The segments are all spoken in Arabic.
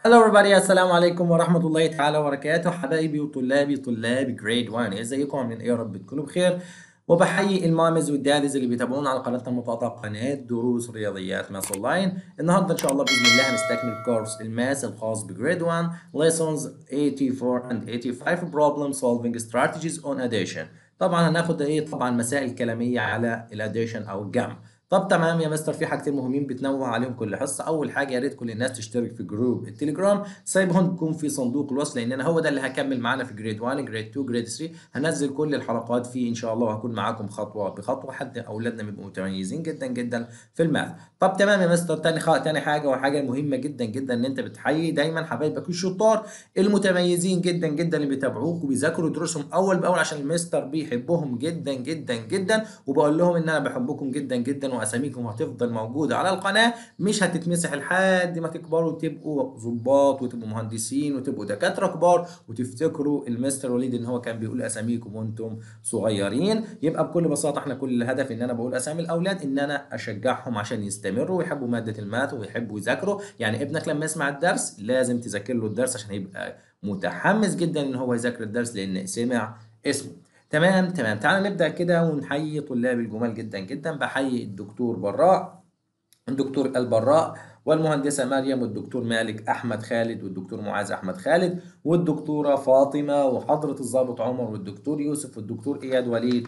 Hello everybody، السلام عليكم ورحمة الله تعالى وبركاته. حبايبي وطلابي طلاب جريد 1، ازيكم عاملين ايه؟ يا رب تكونوا بخير. وبحيي المامز والدادز اللي بيتابعونا على قناتنا المتواضعة، قناة دروس رياضيات ماس اونلاين. النهارده ان شاء الله باذن الله هنستكمل كورس الماس الخاص بجريد 1 lessons 84 and 85 problem solving strategies on addition. طبعا هناخد طبعا مسائل كلامية على الاديشن او الجمع. طب تمام يا مستر، في حاجتين مهمين بتنوه عليهم كل حصه. اول حاجه يا ريت كل الناس تشترك في جروب التليجرام، سايبهم تكون في صندوق الوصف، لان انا هو ده اللي هكمل معانا في جريد 1 جريد 2 جريد 3. هنزل كل الحلقات فيه ان شاء الله، وهكون معاكم خطوه بخطوه حتى اولادنا بيبقوا متميزين جدا جدا في الماث. طب تمام يا مستر، تاني حاجه وحاجه مهمه جدا جدا، ان انت بتحيي دايما حبايبك الشطار المتميزين جدا جدا اللي بيتابعوك وبيذاكروا دروسهم اول باول، عشان المستر بيحبهم جدا جدا جدا. وبقول لهم ان انا بحبكم جدا جدا، واساميكم هتفضل موجوده على القناه، مش هتتمسح لحد ما تكبروا وتبقوا ضباط وتبقوا مهندسين وتبقوا دكاتره كبار، وتفتكروا المستر وليد ان هو كان بيقول اساميكم وانتم صغيرين. يبقى بكل بساطه احنا كل الهدف ان انا بقول اسامي الاولاد ان انا اشجعهم عشان يستمروا ويحبوا ماده الماث ويحبوا يذاكروا. يعني ابنك لما يسمع الدرس لازم تذاكر له الدرس عشان يبقى متحمس جدا ان هو يذاكر الدرس لان سمع اسمه. تمام تمام، تعالى نبدأ كده ونحيي طلاب الجمال جدا جدا. بحيي الدكتور براء، الدكتور البراء، والمهندسة مريم، والدكتور مالك أحمد خالد، والدكتور معاذ أحمد خالد، والدكتورة فاطمة، وحضرة الضابط عمر، والدكتور يوسف، والدكتور إياد وليد،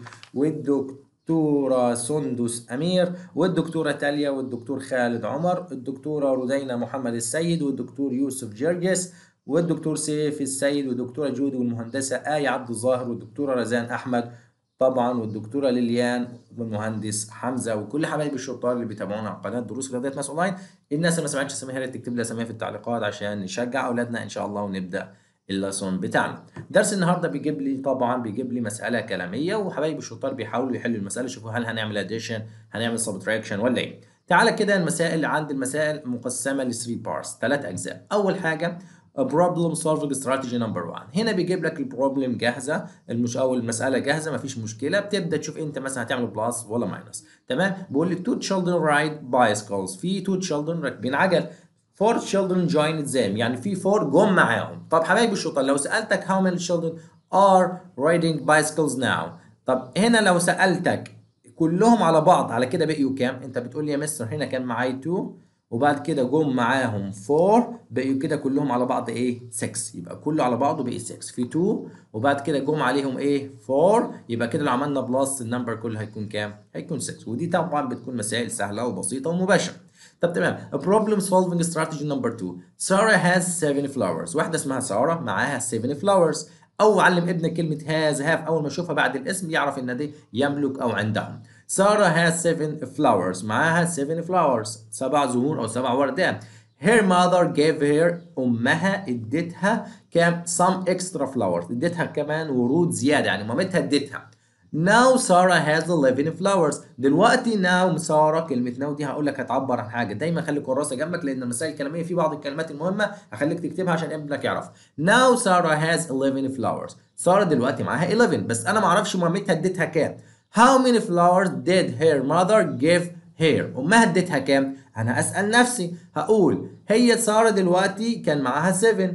والدكتورة سندس أمير، والدكتورة تاليا، والدكتور خالد عمر، الدكتورة رودينا محمد السيد، والدكتور يوسف جرجس، والدكتور سيف السيد، والدكتورة جودي، والمهندسة آية عبد الظاهر، والدكتورة رزان أحمد طبعا، والدكتوره ليليان، والمهندس حمزه، وكل حبايب الشطار اللي بيتابعونا على قناه دروس رياضيات ماس اونلاين. الناس اللي ما سمعتش اساميها يا ريت تكتب لي اساميها في التعليقات عشان نشجع اولادنا ان شاء الله ونبدا الليسون بتاعنا. درس النهارده بيجيب لي مساله كلاميه، وحبايب الشطار بيحاولوا يحلوا المساله، يشوفوا هل هنعمل اديشن هنعمل سبتراكشن ولا ايه. تعالى كده، المسائل مقسمه ل 3 بارتس، 3 اجزاء. اول حاجه problem solving strategy number 1. هنا بيجيب لك البروبلم جاهزه، او المساله جاهزه، مفيش مشكله. بتبدا تشوف انت مثلا هتعمل بلس ولا ماينس. تمام، بيقول لك two children ride bicycles، في two children راكبين عجل. four children joined them، يعني في four جم معاهم. طب حبايبي الشطار، لو سالتك how many children are riding bicycles now، طب هنا لو سالتك كلهم على بعض على كده بقيوا كام، انت بتقول لي يا مستر هنا كان معايا 2 وبعد كده جم معاهم 4، بقوا كده كلهم على بعض ايه 6، يبقى كله على بعضه بقي 6 في 2 وبعد كده جم عليهم ايه 4، يبقى كده لو عملنا بلس النمبر كله هيكون كام؟ هيكون 6. ودي طبعا بتكون مسائل سهله وبسيطه ومباشره. طب تمام، problem solving strategy number 2. Sarah has 7 flowers، واحده اسمها ساره معاها 7 flowers. او علم ابنك كلمه هاز هاف، اول ما يشوفها بعد الاسم يعرف ان دي يملك او عندهم. Sarah has 7 flowers، معاها 7 flowers، 7 زهور أو 7 وردات. Her mother gave her، أمها ادتها كام؟ some extra flowers، ادتها كمان ورود زيادة، يعني مامتها ادتها. Now Sarah has 11 flowers. دلوقتي now سارة، كلمة now دي هقول لك هتعبر عن حاجة. دايما خلي كراسة جنبك، لأن المسائل الكلامية في بعض الكلمات المهمة هخليك تكتبها عشان ابنك يعرف. Now Sarah has 11 flowers. سارة دلوقتي معاها 11، بس أنا معرفش مامتها ادتها كام. How many flowers did her mother give her؟ أمها ادتها كام؟ أنا أسأل نفسي هقول هي سارة دلوقتي كان معاها 7،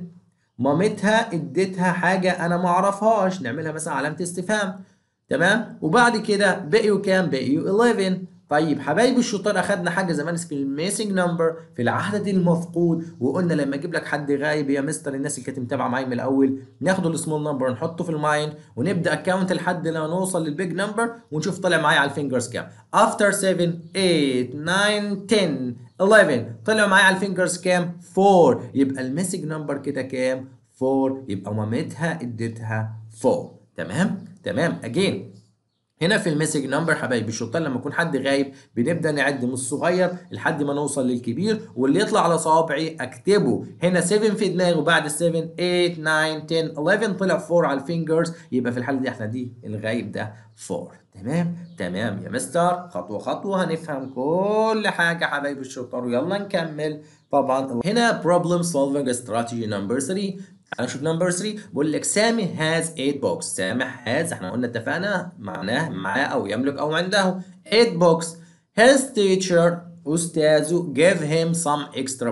مامتها ادتها حاجة أنا معرفهاش، نعملها مثلا علامة استفهام. تمام، وبعد كده بقيوا كام؟ بقيوا 11. طيب حبايبي الشطار، اخدنا حاجه زمان اسمها الميسنج نمبر في العدد المفقود، وقلنا لما اجيب لك حد غايب يا مستر، الناس اللي كانت متابعه معايا من الاول، ناخد السمول نمبر نحطه في المايند ونبدا اكاونت لحد لما نوصل للبيج نمبر ونشوف طلع معايا على الفينجرز كام. افتر 7 8 9 10 11 طلع معايا على الفينجرز كام؟ 4. يبقى الميسنج نمبر كده كام؟ 4. يبقى مامتها اديتها 4. تمام تمام. اجين هنا في الميسج نمبر حبايبي الشطار، لما يكون حد غايب بنبدا نعد من الصغير لحد ما نوصل للكبير، واللي يطلع على صوابعي اكتبه. هنا 7 في دماغي، وبعد 7 8 9 10 11 طلع 4 على الفينجرز، يبقى في الحاله دي احنا دي الغايب ده 4. تمام تمام يا مستر، خطوه خطوه هنفهم كل حاجه حبايبي الشطار، ويلا نكمل. طبعا هنا problem solving strategy number 3. تعال نشوف نمبر 3. بقول لك سامي هاز 8 بوكس. سامح هاز، احنا قلنا اتفقنا معناه معاه او يملك او عنده 8 بوكس. His teacher، استاذه gave him some extra books،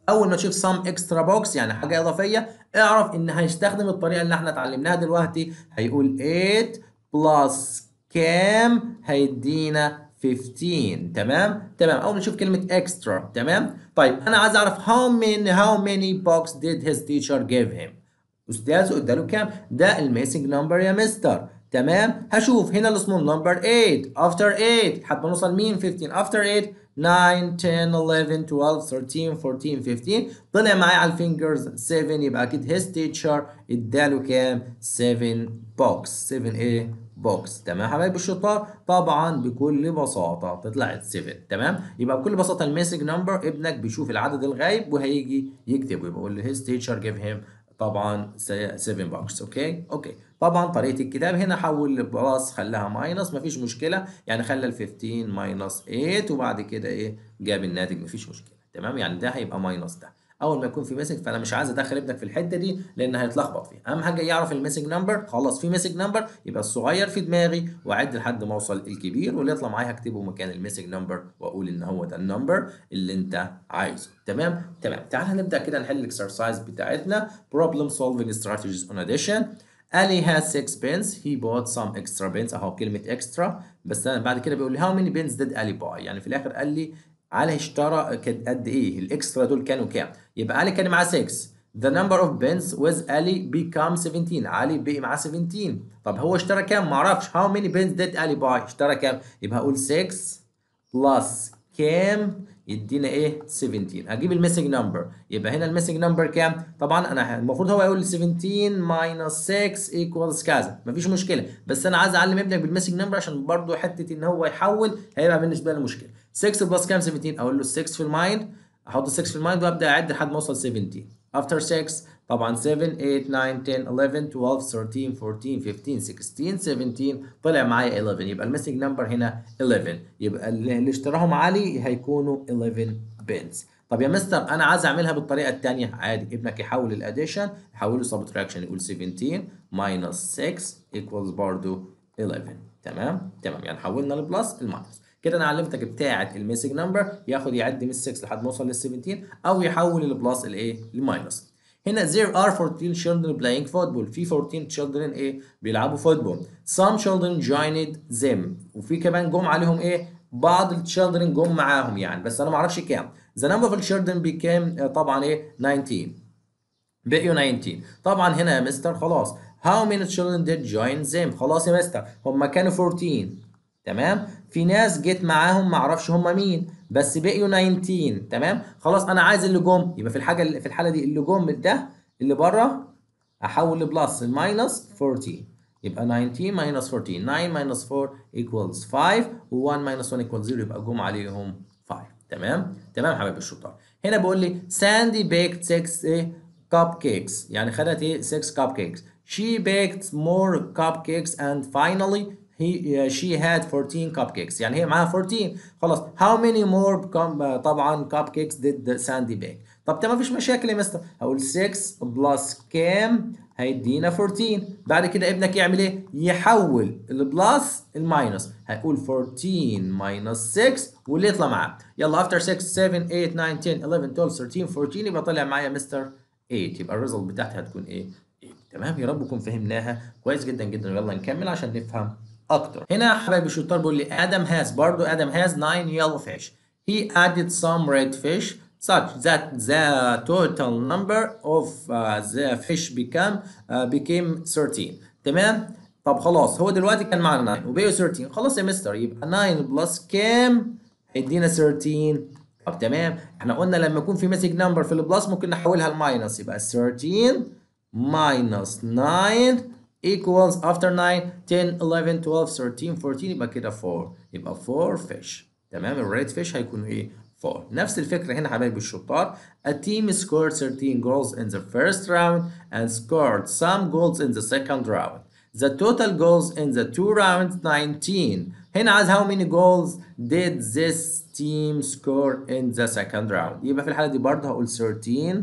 اول ما تشوف some extra box يعني حاجه اضافيه اعرف ان هيستخدم الطريقه اللي احنا اتعلمناها دلوقتي. هيقول 8 plus كام هيدينا 15. تمام تمام. اول ما نشوف كلمه extra. تمام. طيب انا عايز اعرف how many box did his teacher give him. استاذه اداله كام؟ ده الميسنج نمبر يا مستر. تمام. هشوف هنا السمول نمبر 8 after 8 لحد ما نوصل مين 15 after 8 9 10 11 12 13 14 15 طلع معايا على الفينجرز 7 يبقى اكيد his teacher اداله كام 7 بوكس 7 ايه بوكس. تمام حبايبي الشطار. طبعا بكل بساطه طلعت 7. تمام. يبقى بكل بساطه الميسنج نمبر ابنك بيشوف العدد الغايب وهيجي يكتبه يبقى يقول له his teacher gave him طبعا 7 بوكس. اوكي. طبعا طريقه الكتاب هنا حول بلس خلاها ماينس مفيش مشكله يعني خلى ال 15 ماينس 8 وبعد كده ايه جاب الناتج مفيش مشكله. تمام. يعني ده هيبقى ماينس ده اول ما يكون في ميسنج فانا مش عايز ادخل ابنك في الحته دي لان هيتلخبط فيها. اهم حاجه يعرف الميسنج نمبر. خلاص في ميسنج نمبر يبقى الصغير في دماغي واعد لحد ما اوصل الكبير واللي يطلع معايا هكتبه مكان الميسنج نمبر واقول ان هو ده النمبر اللي انت عايزه. تمام. تعال نبدا كده نحل الاكسرسايز بتاعتنا problem solving strategies on addition. Ali has 6 pens. He bought some extra pens. اهو كلمة extra بس أنا بعد كده بيقول لي how many pens did Ali buy؟ يعني في الآخر قال لي علي اشترى قد إيه؟ الإكسترا دول كانوا كام؟ يبقى علي كان معاه 6. The number of pens with Ali become 17. علي بقي معاه 17. طب هو اشترى كام؟ معرفش. How many pens did Ali buy؟ اشترى كام؟ يبقى هقول 6 بلس كام يدينا ايه 17. هجيب الميسنج نمبر يبقى هنا الميسنج نمبر كام؟ طبعا انا المفروض هو يقول 17 ماينس 6 ايكوالز كذا مفيش مشكله بس انا عايز اعلم ابنك بالميسنج نمبر عشان برضو حته ان هو يحول هيبقى بالنسبه له مشكله. 6 بلس كام 17 اقول له 6 في المايند احط 6 في المايند وابدا اعد لحد ما اوصل 17. after 6 طبعا 7 8 9 10 11 12 13 14 15 16 17 طلع معايا 11 يبقى الميسنج نمبر هنا 11 يبقى اللي اشتراهم علي هيكونوا 11 بنز. طب يا مستر انا عايز اعملها بالطريقه الثانيه عادي. ابنك يحول الاديشن يحوله سبتراكشن يقول 17 ماينس 6 ايكوالز برضه 11. تمام يعني حولنا البلس الماينس كده. انا علمتك بتاعه الميسنج نمبر ياخد يعد من 6 لحد ما يوصل لل 17 او يحول البلس الايه للماينس. هنا there are 14 children playing football. في 14 children ايه بيلعبوا فوتبول. some children joined them. وفي كمان جم عليهم ايه بعض الchildren جم معاهم يعني بس انا ما اعرفش كام. the number of children became طبعا ايه 19 بقيوا 19. طبعا هنا يا مستر خلاص how many children did join them. خلاص يا مستر هم كانوا 14. تمام. في ناس جت معاهم ما اعرفش هم مين بس بقيوا 19. تمام. خلاص انا عايز اللي جم يبقى في الحاله دي اللي جم ده اللي بره احول لبلس الماينس 14 يبقى 19 minus 14 9 minus 4 equals 5 و1 minus 1 equals 0 يبقى جم عليهم 5. تمام حبايبي الشطار. هنا بيقول لي ساندي baked 6 كاب كيكس يعني خدت ايه 6 كاب كيكس. she baked more cupcakes and finally she had 14 cupcakes يعني هي معاها 14. خلاص how many more طبعا cupcakes did Sandy bake. طب تمام مفيش مشاكل يا مستر هقول 6 بلس كام هيدينا 14. بعد كده ابنك يعمل ايه يحول البلس الماينس هيقول 14 ماينس 6 واللي يطلع معاه يلا after 6 7 8 9 10 11 12 13 14 يبقى طلع معايا مستر 8 يبقى الريزلت بتاعتي هتكون ايه 8. تمام. يا رب نكون فهمناها كويس جدا يلا نكمل عشان نفهم اكتر. هنا حبايبي الشطار بيقول لي ادم has برضو ادم has 9 yellow fish. he added some red fish such that the total number of the fish became 13. تمام. طب خلاص هو دلوقتي كان معنا 9 وبقوا 13. خلاص يا مستر يبقى 9 بلس كام هيدينا 13. طب تمام احنا قلنا لما يكون في ميسنج نمبر في البلس ممكن نحولها لماينس يبقى 13 minus 9 equals after 9 10 11 12 13 14 يبقى كده 4 يبقى 4 fish. تمام. الريد فيش هيكونوا ايه 4. نفس الفكره هنا حبايبي الشطار. A team scored 13 goals in the first round and scored some goals in the second round. The total goals in the two rounds 19. هنا عايز how many goals did this team score in the second round. يبقى في الحاله دي برضه هقول 13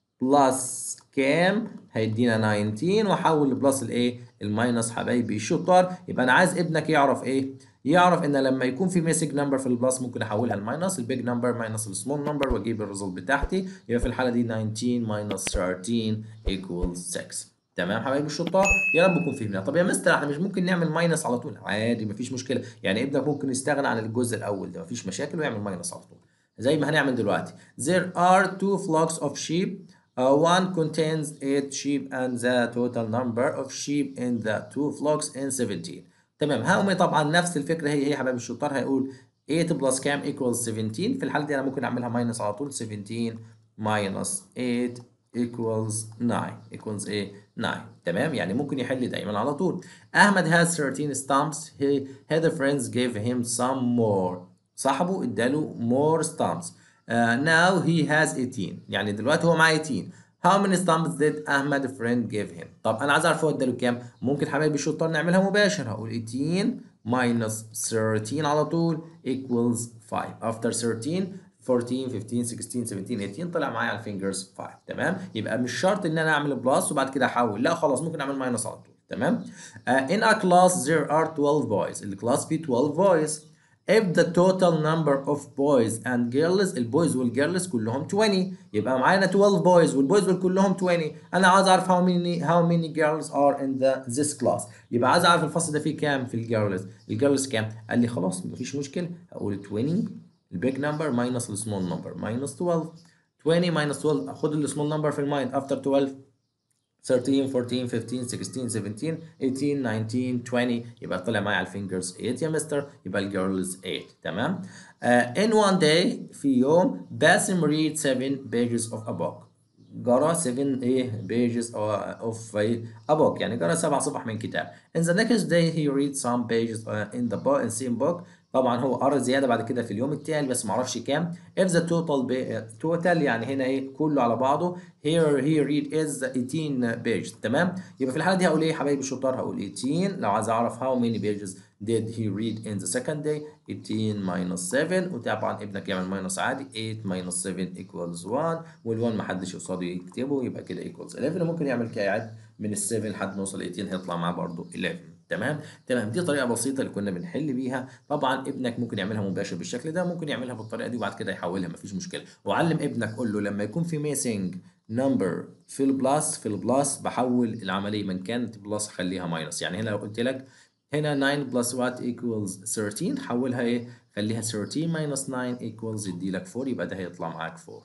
بلس كام هيدينا 19 واحول البلس الايه الماينس حبايبي الشطار. يبقى انا عايز ابنك يعرف ايه يعرف ان لما يكون في ميسنج نمبر في البلس ممكن احولها لماينس، البيج نمبر ماينس السمول نمبر واجيب الريزلت بتاعتي. يبقى في الحاله دي 19 ماينس 13 equals 6. تمام حبايبي الشطار، يا رب نكون فهمنا. طب يا مستر احنا مش ممكن نعمل ماينس على طول؟ عادي مفيش مشكله، يعني ابنك ممكن يستغنى عن الجزء الاول ده مفيش مشاكل ويعمل ماينس على طول زي ما هنعمل دلوقتي. There are two flocks of sheep. One contains 8 sheep and the total number of sheep in the two flocks in 17. تمام هقوم طبعا نفس الفكره هي يا حبايبي الشطار، هيقول 8 بلس كام equals 17. في الحاله دي انا ممكن اعملها ماينس على طول. 17 minus 8 equals 9 equals ايه 9. تمام يعني ممكن يحل دايما على طول. احمد has 13 stamps. His friends gave him some more. صاحبه اداله more stamps. Now he has 18. يعني دلوقتي هو معاه 18. How many stamps did Ahmed friend give him؟ طب انا عايز اعرف هو اداله كام. ممكن حبايبي الشطار نعملها مباشر، هقول 18 minus 13 على طول equals 5. After 13 14 15 16 17 18 طلع معايا على الفينجرز 5. تمام يبقى مش شرط ان انا اعمل بلس وبعد كده احول، لا خلاص ممكن اعمل ماينس على طول. تمام. In a class there are 12 boys. الكلاس فيه 12 boys. If the total number of boys and girls، البويز والجيرلز كلهم 20، يبقى معانا 12 boys والبويز كلهم 20. انا عايز اعرف how many girls are in this class. يبقى عايز اعرف الفصل ده فيه كام في الجيرلز. الجيرلز كام؟ قال لي خلاص مفيش مشكله، هقول 20 البيج نمبر ماينس السمول نمبر ماينس 12. 20 ماينس 12 اخد السمول نمبر في المايند. افتر 12 13 14 15 16 17 18 19 20. يبقى طلع معايا على الفينجرز 8 يا مستر، يبقى الجيرلز 8. تمام. In one day في يوم باسم read 7 pages of a book. قرأ 7 pages of a book، يعني قرأ 7 صفح من كتاب. In the next day he read some pages in the book in same book. طبعا هو قرأ زيادة بعد كده في اليوم التالي بس معرفش كام. If the total يعني هنا كله على بعضه. Here he read is 18 page. تمام يبقى في الحالة دي هقول يا حبايبي الشطار، هقول 18 لو عايز أعرف how many pages did he read in the second day. 18 minus 7 وطبعا ابنك يعمل ماينس عادي. 8 minus 7 equals 1 وال1 محدش قصاده يكتبه يبقى كده equals 11. وممكن يعمل كيعد من ال 7 لحد ما يوصل 18 هيطلع معاه برضه 11. تمام دي طريقه بسيطه اللي كنا بنحل بيها. طبعا ابنك ممكن يعملها مباشر بالشكل ده، ممكن يعملها بالطريقه دي وبعد كده يحولها مفيش مشكله. وعلم ابنك قول له لما يكون في ميسنج نمبر في البلس بحول العمليه من كانت بلس اخليها ماينس. يعني هنا لو قلت لك هنا 9 بلس وات equals 13 حولها خليها 13 minus 9 equals يدي لك 4 يبقى ده هيطلع معاك 4.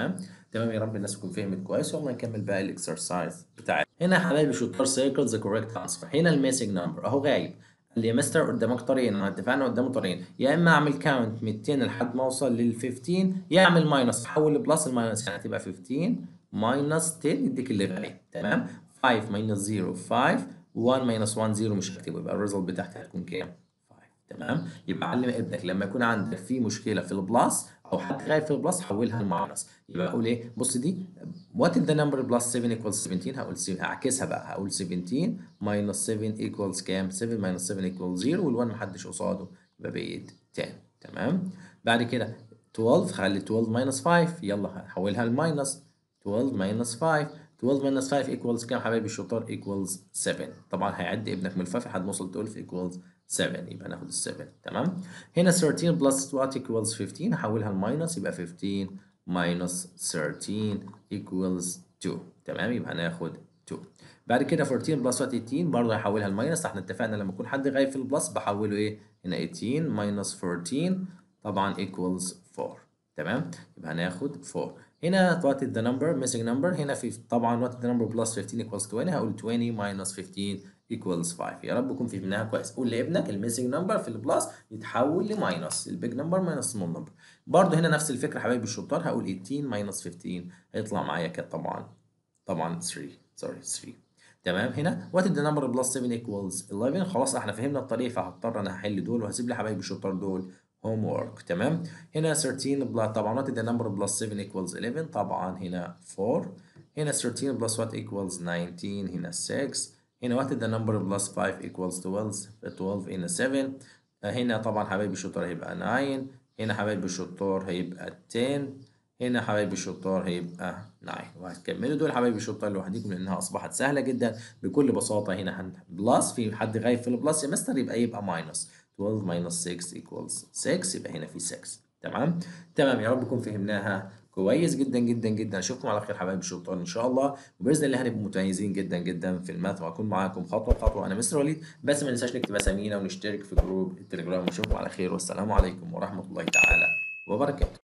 تمام يا رب الناس تكون فهمت كويس. يلا نكمل بقى الاكسرسايز بتاعي. هنا يا حبايبي شطار سيركل ذا كوريكت انسر. هنا الميسنج نمبر اهو غايب. قال لي يا مستر قدامك طريقين، احنا اتفقنا قدامه طريقين، يا اما اعمل كاونت من 10 لحد ما اوصل لل 15 يا اعمل ماينس احول لبلس الماينس، يعني هتبقى 15 ماينس 10 يديك اللي غايب. تمام 5 ماينس 0 5 1 ماينس 1 0 مش هكتبه يبقى الريزلت بتاعتي هتكون كام؟ تمام يبقى علم ابنك لما يكون عندك في مشكله في البلس او حتى غايب في البلس حولها لماينس. يبقى اقول بص دي وات از ذا نمبر بلس 7 equals 17. هقول هعكسها بقى، هقول 17 minus 7 equals كام؟ 7 minus 7 equals 0 وال1 محدش قصاده يبقى بقيت 10. تمام بعد كده 12 خلي 12 minus 5 يلا هحولها لماينس. 12 minus 5 12 minus 5 equals كام حبايبي الشطار؟ equals 7. طبعا هيعد ابنك من الفاف لحد ما وصل 12 equals 7 يبقى ناخد ال 7. تمام هنا 13 plus what equals 15 هحولها لماينس يبقى 15 minus 13 equals 2. تمام يبقى هناخد 2. بعد كده 14 plus what 18 برضه هحولها لماينس. احنا اتفقنا لما يكون حد غايب في البلس بحوله هنا 18 minus 14 طبعا equals 4. تمام يبقى هناخد 4. هنا what is the number missing number. هنا في طبعا what is the number plus 15 equals 20 هقول 20 minus 15 equals 5. يا رب تكون فهمناها كويس. قول لابنك الميسنج نمبر في البلس يتحول لماينس، البيج نمبر ماينس سمول نمبر. برضه هنا نفس الفكره حبايبي الشطار، هقول 18 minus 15 هيطلع معايا كده طبعا 3 3. تمام هنا what is the number plus 7 equals 11. خلاص احنا فهمنا الطريقه فهضطر انا هحل دول وهسيب لي حبايبي الشطار دول homework. تمام هنا 13 بلس طبعا what is the number plus 7 equals 11 طبعا هنا 4. هنا 13 plus what equals 19 هنا 6. هنا what is the number plus 5 equals 12 12 هنا 7. هنا طبعا حبايبي الشطار هيبقى 9. هنا حبايبي الشطار هيبقى 10. هنا حبايبي الشطار هيبقى 9. وهتكملوا دول حبايبي الشطار لوحدكم لانها اصبحت سهله جدا بكل بساطه. هنا بلس في حد غايب في البلس يا مستر يبقى ماينس. 12 minus 6 equals 6 يبقى هنا في 6. تمام؟ تمام، يا رب نكون فهمناها كويس جدا جدا جدا. اشوفكم على خير حبايبي الشطار ان شاء الله، وباذن الله هنبقى متميزين جدا جدا في الماث، وهكون معاكم خطوه بخطوه. انا مستر وليد، بس ما ننساش نكتب اسامينا ونشترك في جروب التليجرام. اشوفكم على خير، والسلام عليكم ورحمه الله تعالى وبركاته.